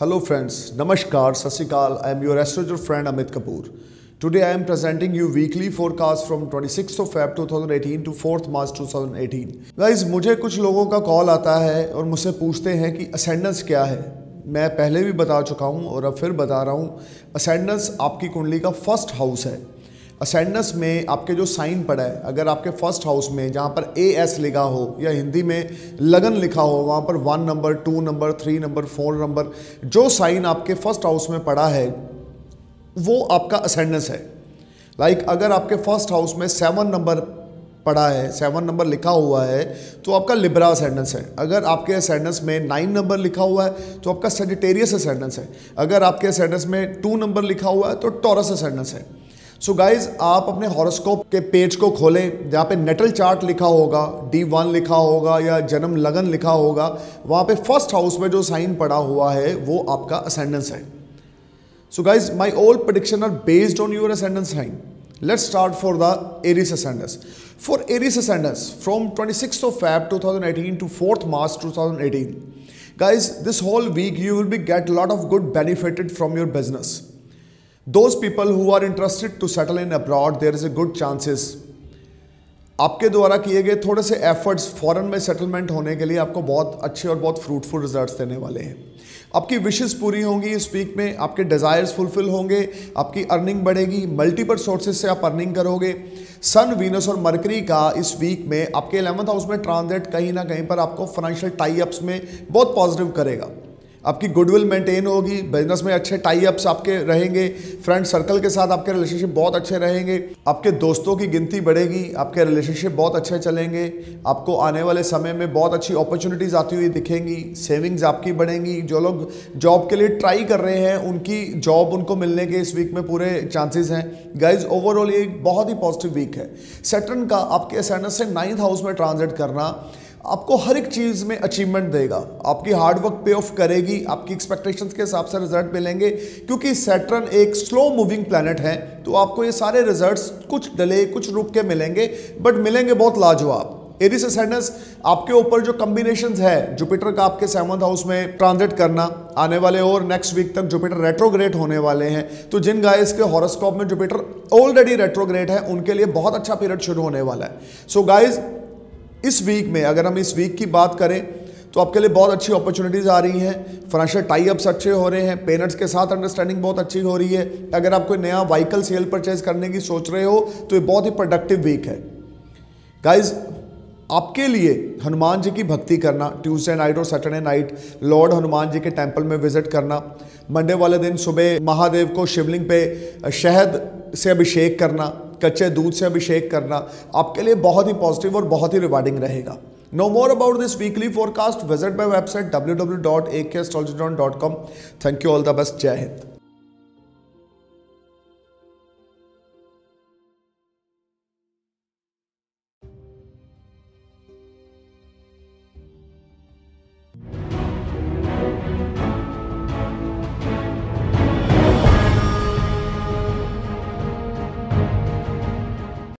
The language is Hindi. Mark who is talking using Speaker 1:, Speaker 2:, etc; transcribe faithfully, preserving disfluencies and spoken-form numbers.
Speaker 1: Hello friends, Namaskar, Sasikal. I am your astrologer friend Amit Kapoor. Today I am presenting you weekly forecast from twenty-sixth of February twenty eighteen to fourth March twenty eighteen. Guys, मुझे कुछ लोगों का कॉल आता है और मुझसे पूछते हैं कि असेंडेंस क्या है। मैं पहले भी बता चुका हूं और अब फिर बता रहा हूं। असेंडेंस आपकी कुंडली का फर्स्ट हाउस है। असेंडेंस में आपके जो साइन पड़ा है, अगर आपके फर्स्ट हाउस में जहाँ पर ए एस लिखा हो या हिंदी में लगन लिखा हो, वहाँ पर one number, two number, three number, four number, जो साइन आपके फर्स्ट हाउस में पड़ा है वो आपका असेंडेंस है। लाइक like, अगर आपके फर्स्ट हाउस में सेवन नंबर पड़ा है, सेवन नंबर लिखा हुआ है तो आपका लिब्रा असेंडेंस है। अगर आपके असेंडेंस में नाइन नंबर लिखा हुआ है तो आपका सेजिटेरियस असेंडेंस है। अगर आपके असेंडेंस में टू नंबर लिखा हुआ है तो टॉरस असेंडेंस है। सो so गाइज, आप अपने हॉरोस्कोप के पेज को खोलें, जहाँ पे नेटल चार्ट लिखा होगा, डी वन लिखा होगा या जन्म लगन लिखा होगा, वहाँ पे फर्स्ट हाउस में जो साइन पड़ा हुआ है वो आपका असेंडेंस है। So guys, my all prediction are based on your ascendance sign. Let's start for the Aries ascendants. For Aries ascendants, from twenty-sixth of February twenty eighteen to fourth March twenty eighteen, guys, this whole week you will be get a lot of good benefited from your business. Those people who are interested to settle in abroad, there is a good chances. आपके द्वारा किए गए थोड़े से एफर्ट्स फॉरेन में सेटलमेंट होने के लिए आपको बहुत अच्छे और बहुत फ्रूटफुल रिजल्ट्स देने वाले हैं। आपकी विशेस पूरी होंगी इस वीक में, आपके डिज़ायर्स फुलफिल होंगे, आपकी अर्निंग बढ़ेगी, मल्टीपल सोर्सेज से आप अर्निंग करोगे। सन, वीनस और मरकरी का इस वीक में आपके इलेवंथ हाउस में ट्रांजिट कहीं ना कहीं पर आपको फाइनेंशियल टाई अप्स में बहुत पॉजिटिव करेगा। आपकी गुडविल मेंटेन होगी, बिजनेस में अच्छे टाई अप्स आपके रहेंगे, फ्रेंड सर्कल के साथ आपके रिलेशनशिप बहुत अच्छे रहेंगे, आपके दोस्तों की गिनती बढ़ेगी, आपके रिलेशनशिप बहुत अच्छे चलेंगे, आपको आने वाले समय में बहुत अच्छी अपॉर्चुनिटीज़ आती हुई दिखेंगी, सेविंग्स आपकी बढ़ेंगी। जो लोग जॉब के लिए ट्राई कर रहे हैं उनकी जॉब उनको मिलने के इस वीक में पूरे चांसेस हैं। गाइज, ओवरऑल ये एक बहुत ही पॉजिटिव वीक है। सैटर्न का आपके असेंडेंस से नाइन्थ हाउस में ट्रांजिट करना आपको हर एक चीज़ में अचीवमेंट देगा, आपकी हार्डवर्क पे ऑफ करेगी, आपकी एक्सपेक्टेशंस के हिसाब से रिजल्ट मिलेंगे। क्योंकि सैटर्न एक स्लो मूविंग प्लैनेट है तो आपको ये सारे रिजल्ट्स कुछ डिले, कुछ रुक के मिलेंगे, बट मिलेंगे बहुत लाजवाब। एरिस असेंडेंस आपके ऊपर जो कॉम्बिनेशंस है, जुपिटर का आपके सेवंथ हाउस में ट्रांजिट करना, आने वाले और नेक्स्ट वीक तक जुपिटर रेट्रोग्रेड होने वाले हैं। तो जिन गाइस के हॉरोस्कोप में जुपिटर ऑलरेडी रेट्रोग्रेड है उनके लिए बहुत अच्छा पीरियड शुरू होने वाला है। सो गाइज, इस वीक में अगर हम इस वीक की बात करें तो आपके लिए बहुत अच्छी अपॉर्चुनिटीज़ आ रही हैं, फाइनेंशियल टाई अप्स अच्छे हो रहे हैं, पेरेंट्स के साथ अंडरस्टैंडिंग बहुत अच्छी हो रही है। अगर आप कोई नया व्हीकल सेल परचेज करने की सोच रहे हो तो ये बहुत ही प्रोडक्टिव वीक है। गाइज, आपके लिए हनुमान जी की भक्ति करना, ट्यूसडे नाइट और Saturday night Lord Hanuman ji के टेम्पल में विजिट करना, मंडे वाले दिन सुबह महादेव को शिवलिंग पे शहद से अभिषेक करना, कच्चे दूध से अभिषेक करना आपके लिए बहुत ही पॉजिटिव और बहुत ही रिवार्डिंग रहेगा। Know more about this weekly forecast, visit my website W W W dot A K astrologer dot com. Thank you, all the best, जय हिंद।